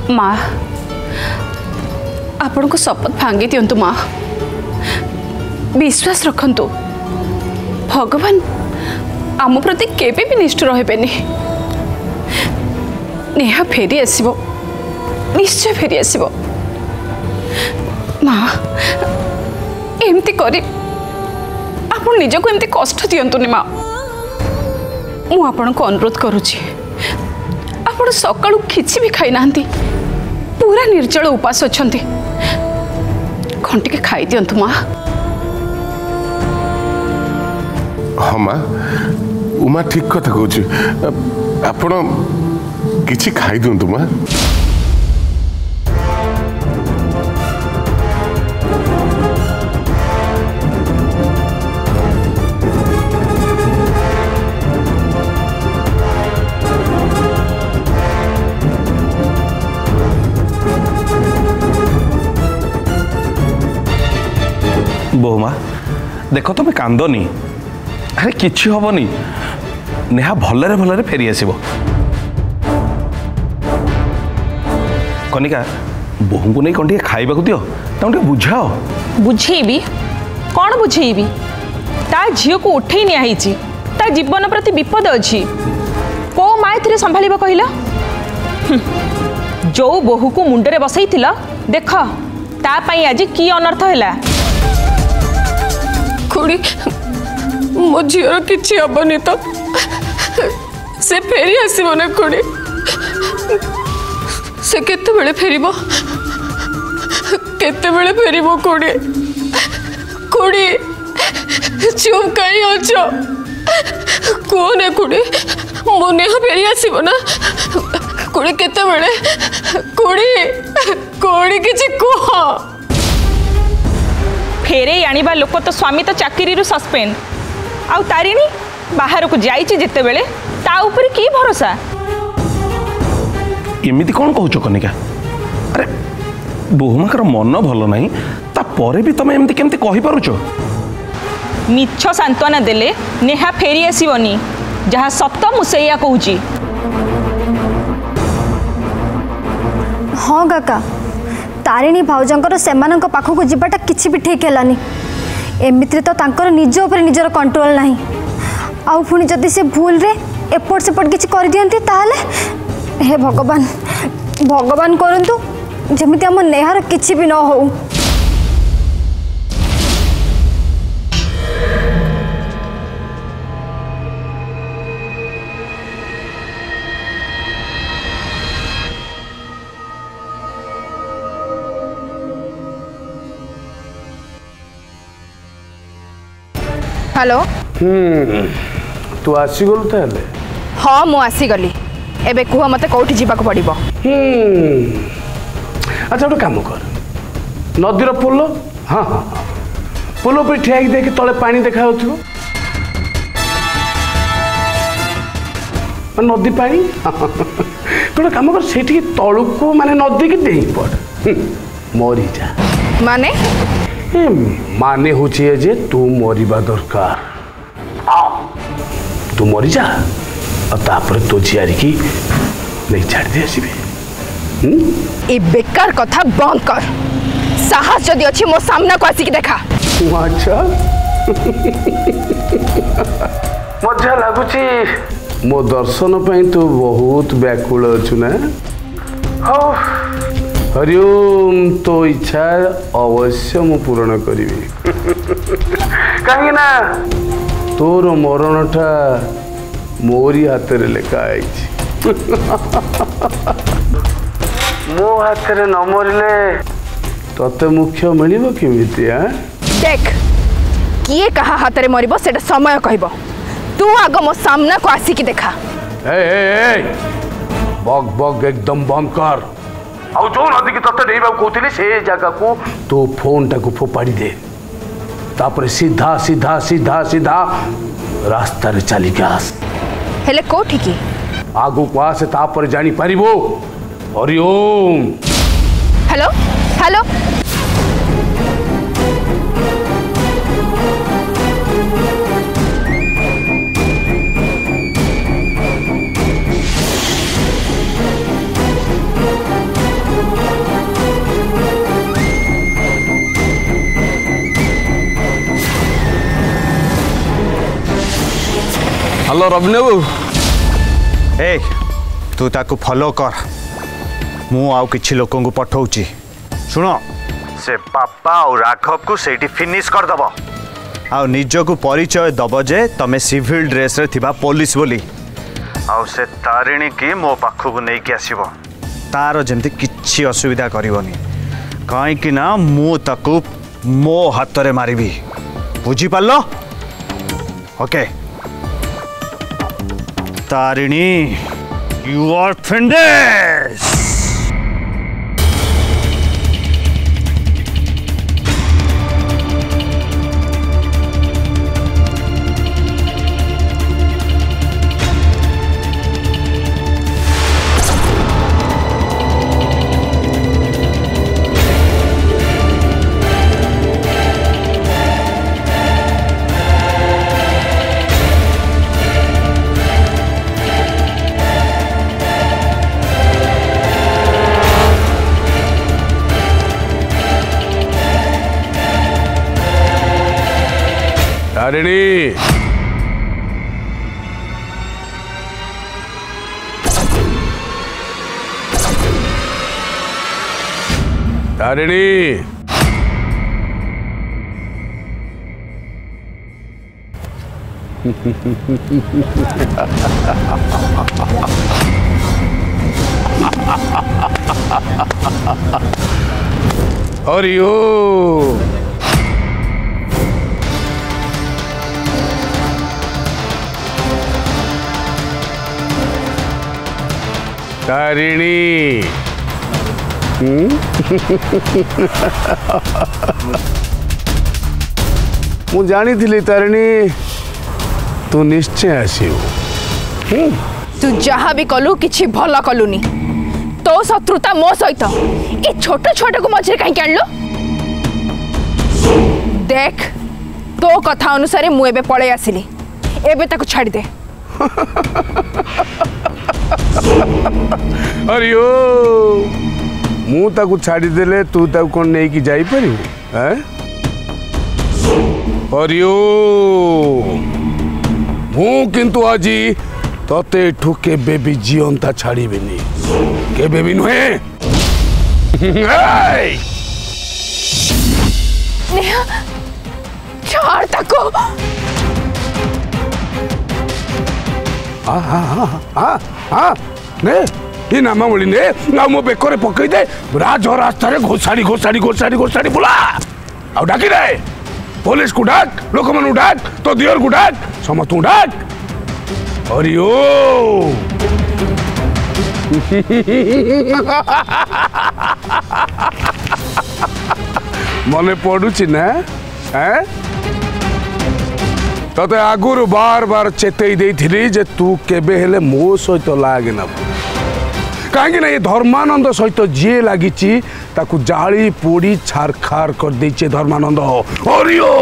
माँ आपण को शपथ भांगी दिंतु माँ विश्वास रखंतु भगवान आम प्रति केबे भी निष्ठुर हेबेनी नेहा फेरी आसीबो निश्चय फेरी आसीबो माँ एमती करी आपण निजको एमती कष्ट दियंतुनी माँ मु आपण को अनुरोध करुची आपण सकाळू किछि भी खाई नांती पूरा निर्जल उपास अछंती घंटे के खाई दियंतु माँ हाँ माँ उमा ठीक कथा कहूँ आपण किछि खाई दियंतु माँ बहुमा देख तुम कांदनी अरे किछि हबनी नेहा भलरे भलरे फेरी आसीबो कनिका बोहू को नहीं कौन खाइबा को दियो तुम बुझाओ बुझेबी कौन बुझेबी ता झील को उठे नि ता जीवन प्रति विपद अच्छी को माँ ए संभाल कहला जो बोहू को मुंडरे बसई देख तापाई आज की अनर्थ है खुड़ी मो झीर किछि हबनी तो से फेरी आसीबो ना खुड़ी से केते बेले फेरिबो खुड़ी खुड़ी चुप कहीं अछो कौन है खुड़ी मो नेहा फेरी आसीबो ना खुड़ी केते बेले खुड़ी किछि कह फेरे आनिबा लोक तो स्वामी तो चाकरी रु सस्पेंड आउ तारिणी बाहर को जाइछि जेते बेले ता ऊपर की भरोसा एमिति कौन कहूच कनिका अरे बोहुमाकर मन भल नहीं ता परे भी तुम एमती केमती कहि पारुचो मिछ सांत्वना देले नेहा फेरी आसीबनी जहाँ सत मुसैया कहूची हाँ काका तारिणी भाउजंकर सेमानंक पाखक जीवाटा किछि भी ठीक हेलानी एमित्रे तो तांकर निज ऊपर निजर कंट्रोल नाही आउ पुणी जदि से भूल रे एपट सेपट किछि कर दियंती ताहले हे भगवान भगवान करंतु जेमिति हम नेहार किछि भी न हो हेलो तू आसीगलु ताले हाँ मु आसीगली एबे कुह मते कोठी जीवाक पड़िबो अच्छा गोटे काम कर नदीर पोल हाँ हाँ हाँ पोल पर ठिया देख तले पानी देखा नदी पानी गोटे काम कर से तलू माने नदी की दे पड़ मरी जा माने माने हूँ जे तू मरिबा दरकार तू मरी जा और तो झियारी की नहीं छाड़ दे आसबे ए बेकार कथा बंद कर साहस जदि अछि मो सामना को आसिक देखा अच्छा मजा लगुची मो दर्शन पे तू बहुत व्याकुल अच्छु ना हाँ हरिओम तो इच्छा अवश्य मु पूरण करी कहीं ना तोर मरणटा मोरी हाथ रे लेखा मो हाथ रे न मरले तते मुख्य मिलिबो केमिति देख किए कहा हाथ रे मरिबो सेटा समय कहबो तू आगो मो सामना को आसिक देखा ए बग बग एकदम बंद कर आउ जो नदी की तत्ते डेइबा कहतली से जगह को तो फोन टा को फोपाड़ी दे तापर सीधा सीधा सीधा सीधा रास्ता रे चली गयास हेले कोठी की आगु को आसे तापर जानी परिबो Hariom hello hello hello Ravi babu ए तू ताकू फॉलो कर मु आउ किछि लोकन को पठाउची सुनो से पापा और राघव को सेठी फिनिश कर दबो आ निज को परिचय दब जे तमे सिविल ड्रेस रे थिबा पुलिस बोली आ से तारिणी की मो पाखु को नै के आसीबो तार जेमति किछि असुविधा करिवनी काई कि ना मु ताकू मो हाथ रे मारिबी बुझी पालो okay Tarini you are finish Tarini Tarini हरिओ तारिणी मु जानी थी तारिणी तू निश्चय आसू तू जहाँ भी कलु किछि भल कलुनी तो शत्रुता मो सहित ए छोट छोट को मझे कहीं आनलो देख तो कथा अनुसार मु एबे पळे आसिली एबे ताको छाड़ी दे अरियो मु ताकू छाड़ी देले तू ताकू कोन नै कि जाई परिबो हैं अरियो मु किंतु आजी तते ठुके बेबी जीवंता छाड़ी बेनी के बेबी नुहे नेहा छोड़ ताको ने ये नामा बोली ने ना मो बेकरे पकई दे राज रास्ता रे घोसाड़ी घोसाड़ी घोसाड़ी घोसाड़ी बुला आउ डाकी दे पुलिस को डाक लोक मन डाक तो दियर को डाक समस्त डाक अरियो मने पड़ुची ना हैं तते आगुरु बार बार चेतई देइथिली जे तू केबे हेले मो सहित लागे ना कहीं ना ये धर्मानंद सहित जी लगी ताकू जाली पोड़ी छारखार कर देचे धर्मानंद हरिओ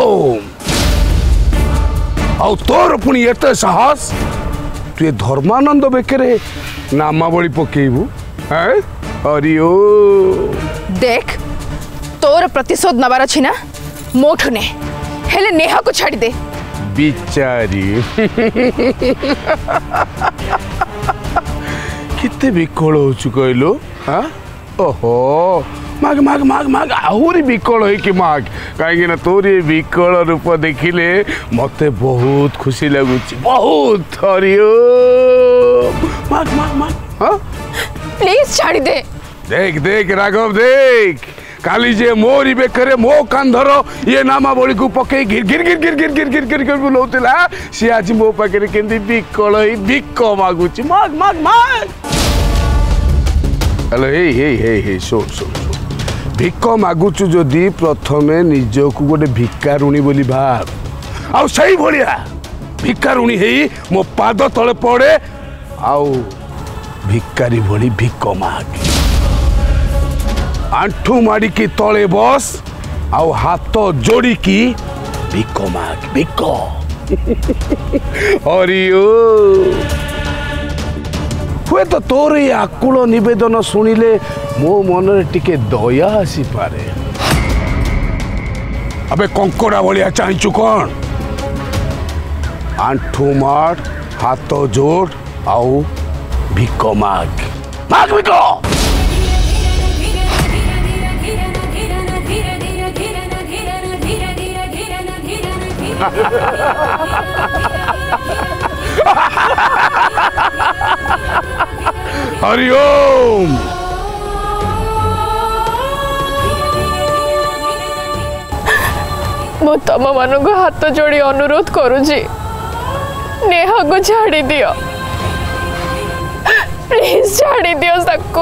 आउ तोर पुणी एत साहस तु ये धर्मानंद बेकरे नामावली पकेबू हैं हरिओ देख तोर प्रतिशोध नबार अछि ना मोठु ने हेले नेहा को छाड़ी दे बिचारी कितने विकल हो कहलो हाँ ओहो माग माग माग माग आहरी विकल हो कि माग कहीं तोर ये विकल रूप देखिले मते बहुत खुशी लगुच बहुत हरिओ माग माग माग हाँ प्लीज छाड़ी दे देख देख राघव देख काली जे मोरी बेकरे मो कांधर ये नामावली को पके गिर गिर गिर गिर गिर गिर गिर गिर गिर बुलाउतिला सी आज मो पाके केंदी बिकल होई बिक मागुची माग माग माग हेलो हे हे हे हे सो सो भिक मागुचु जदि प्रथमे निजको गोटे भिकारुणी बोली भाव आउ सही भलिया भिकारुणी हेई मो पाद तले पड़े आउ भिकारी भली भिक माग आंठू माड़ी की तले बस आउ हाथ जोड़ी की भिक माग भिक हरिओ हुए तो तोर ये आकुल निवेदन शुणिले मो मन टिके दया आसी पारे अबे कंकड़ा भलिया चाहचु कौन आंठू मार हाथ जोड़ आओ भिक माग माग भिक हरिओम मु तम मान हाथ जोड़ी अनुरोध करुची नेहा को छाड़ी दियो प्लीज छाड़ी दियो सबको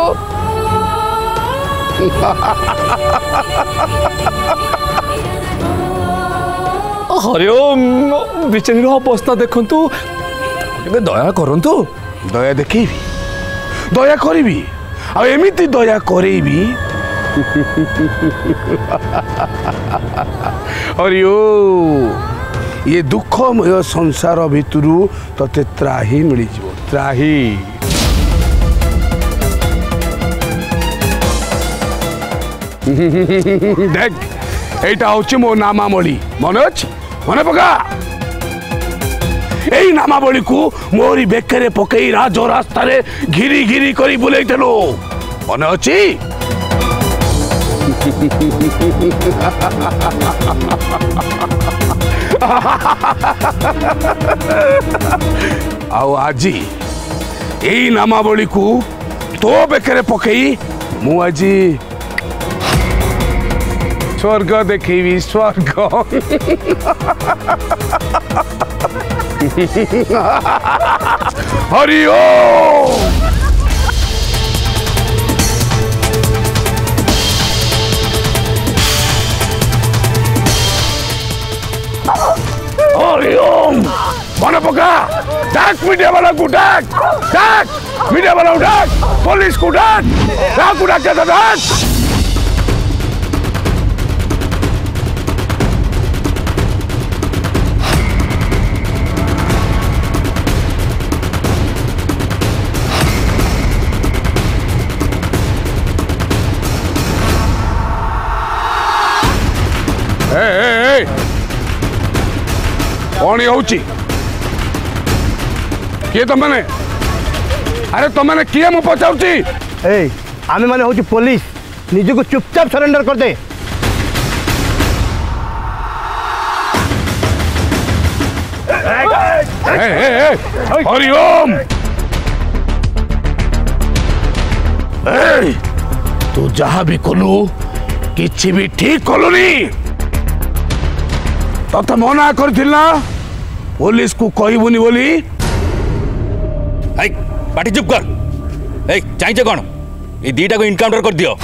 हरिओम बिचारी अवस्था देखंतु दया करंतु दया देखी दया करी एमती दया करेबी हरिओ ये दुखमय संसार भितरु तते त्राही मिल त्राही देख एटा होची मो नामावली मन अछि मन पका एई नामावली को मोरी बेकरे पकई राजो रास्ता रे घिरी घिरी करी बुलेइतलो मन अछि आओ आजी एई नामावली को तो बेकरे पकई मु आजी स्वर्ग देखेबी स्वर्ग हरिओ हरिओम मन पका डाक मीडिया वाला को डाक मीडिया वाला को डाक पुलिस को डाक क्या डाक कौन होची किए तुमने अरे तुमने किए मु पचाउची ए आमे माने होची पुलिस निज को चुपचाप सरेंडर कर दे हरिओम तू जहा भी कलु किछि भी ठीक कलुनी तते मना करथिला पुलिस को कहबुनी बोली पाटी चुप कर चाहिए कौन ये दीटा को इनकाउंटर कर दियो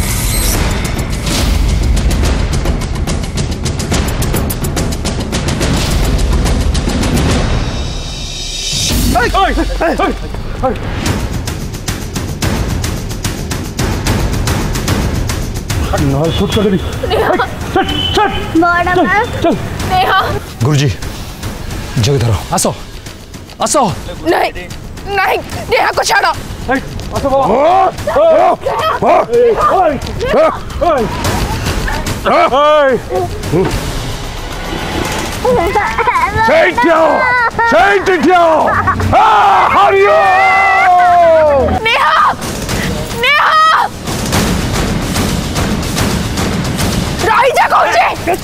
गुरुजी जगह धरो आसो आसो नहीं नहीं नेहा को छाड़ो हरिओ नेहा नेहा रही जा कौन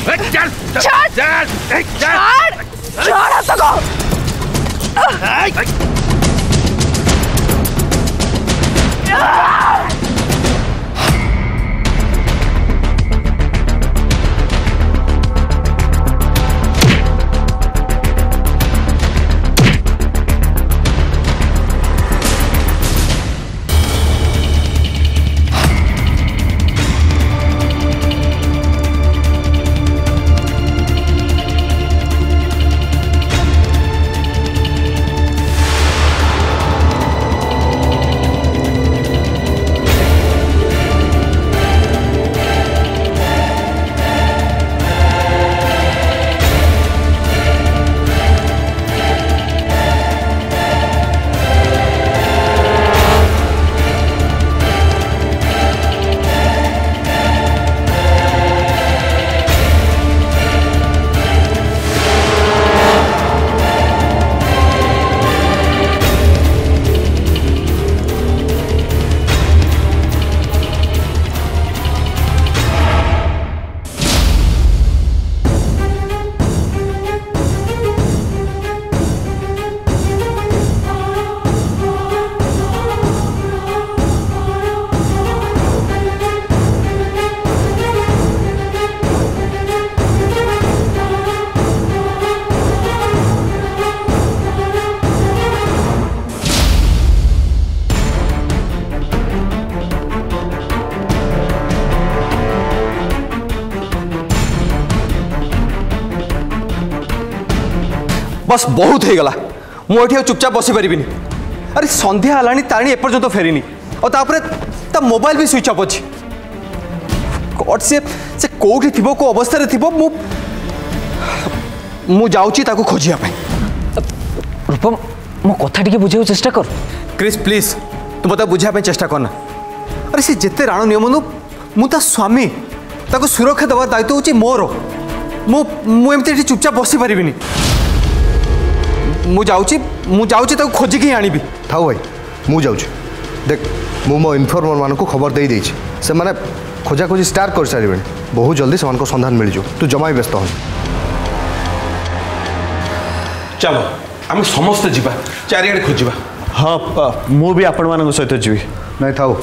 छोड़ हाथ को बस बहुत हो गला मुझे चुपचाप बसी पारि। अरे संध्या हलानी तारिणी एपर्यंत फेरीनी और तापरे ता मोबाइल भी स्विच ऑफ अच्छी। गॉड से कोठी थिबो को अवस्था रे थिबो मु जाउची ताकू खोजिया पे। रूपम मो कथा टिके बुझाउ चेष्टा कर। क्रिस प्लीज तू मत बुझा पे चेष्टा करना। अरे से जेते राणो नियम मु ता स्वामी ताकू सुरक्षा देवा दायित्व होची मोर। मु एमती चुपचाप बसी पारिबिनी। मु जाउची ताकू खोजी के आनिबी। थाउ भाई मु जाउची। देख मु मो इन्फॉर्मर मान को खबर दे देछि से माने खोजा खोजी स्टार्ट कर सारिबे। बहुत जल्दी से को संधान मिल जो। तू जमा ही व्यस्त हो। चलो आम समस्त जीवा चारिआडे खोजिबा। हाँ मु भी आपण मान सहित जीवी। नहीं थाउ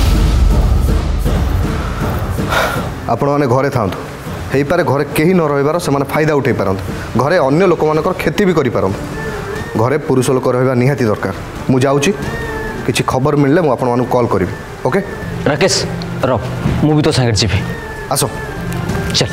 आपण माने घरे थांतु हेई पारे घरे केही न रहिबार से माने फायदा उठै पारंत। घरे अन्य लोक मानकर क्षति भी करि पारंत। घरे पुरुष लोक रहबा निहाती दरकार। मु जाउची किछि खबर मिलले मु आपण मानू कॉल करिवि। ओके राकेश रो मु भी तो संगे जीवी। आसो चल।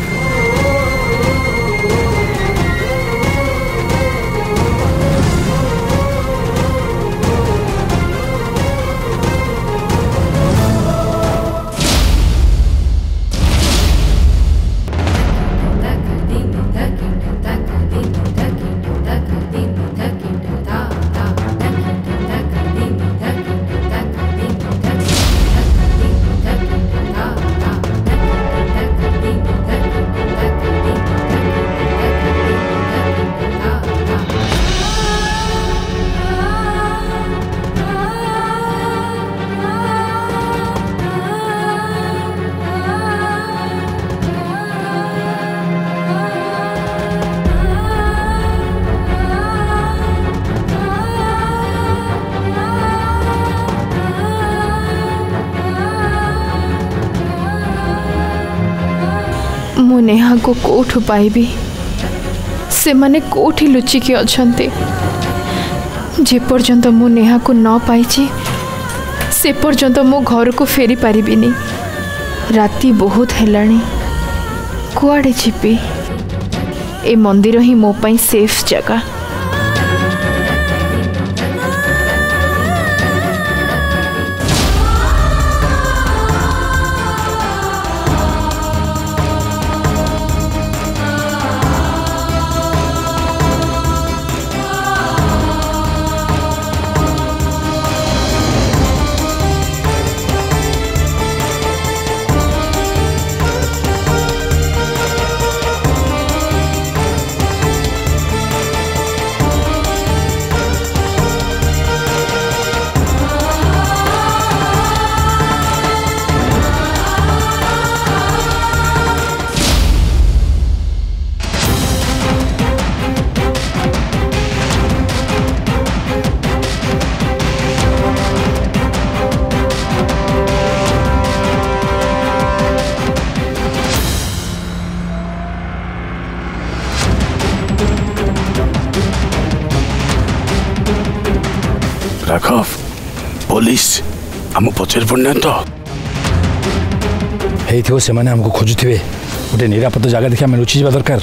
मु नेहा को कोठु पाइबी से माने कोठी लुचिकी अछंते। जे पर्यंत मु नेहा को न पाइछि से पर्यंत मो घर को फेरी पारिबिनी। राति बहुत हेलाणी कुआडे छिपी। ए मंदिर ही मो पई सेफ जगह। राघव पुलिस आम पचर पड़ना तो से माने हमको खोजुवे गोटे निरापद जगह देखिए आम लुचि जा दरकार।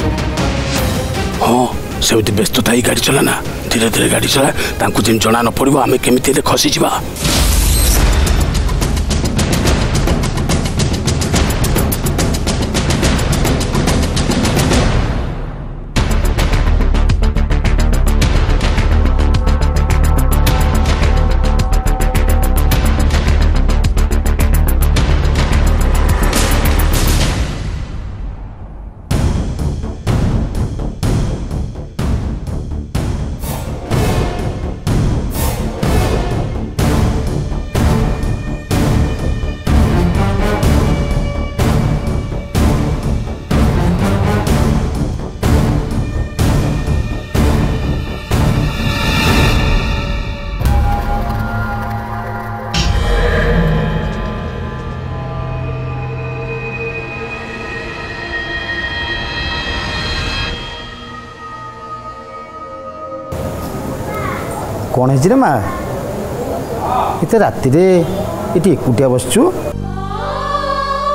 हाँ से व्यस्त था गाड़ी चलाना धीरे धीरे गाड़ी चला जिन जना न पड़ो आम केमी खसी जा। कौन है माँ इतने राति ये एकुटिया बसचु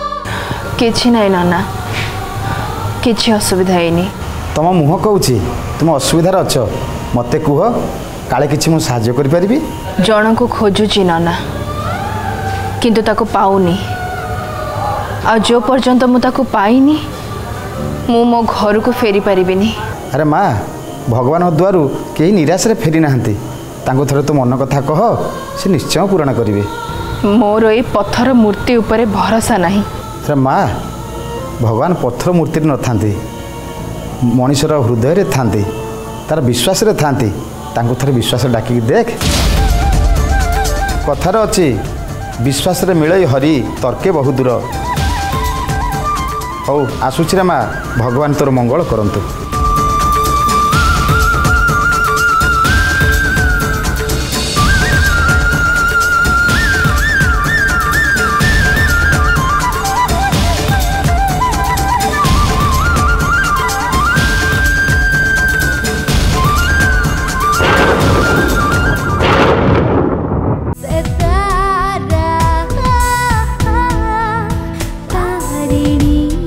किछि नहीं नाना किछि असुविधा हैनी तुम मुह कहूँ तुम असुविधार अछ मते कुह काले किछि मु साहाय्य करि परिबि जन को खोजुची नाना किंतु ताको पाऊनी आ जो पर्यंत मु ताको पाइनी मु मो घर को फेरी पारिबिनी। अरे माँ भगवान द्वारू कहीं निराश फेरी नाहंती तांको थरे तो मन कथा कह से निश्चय पूरण करिवे। मोर ए पत्थर मूर्ति उपरे भरोसा नहीं। अरे माँ भगवान पत्थर मूर्ति न थांती मनुष्यर हृदय रे थांती तार विश्वास रे थांती तांको थरे विश्वास डाकी देख कथार अच्छी विश्वास रे मिलई हरि तर्के बहु दूर। हौ आसुची रे माँ भगवान तोर मंगल करंतु।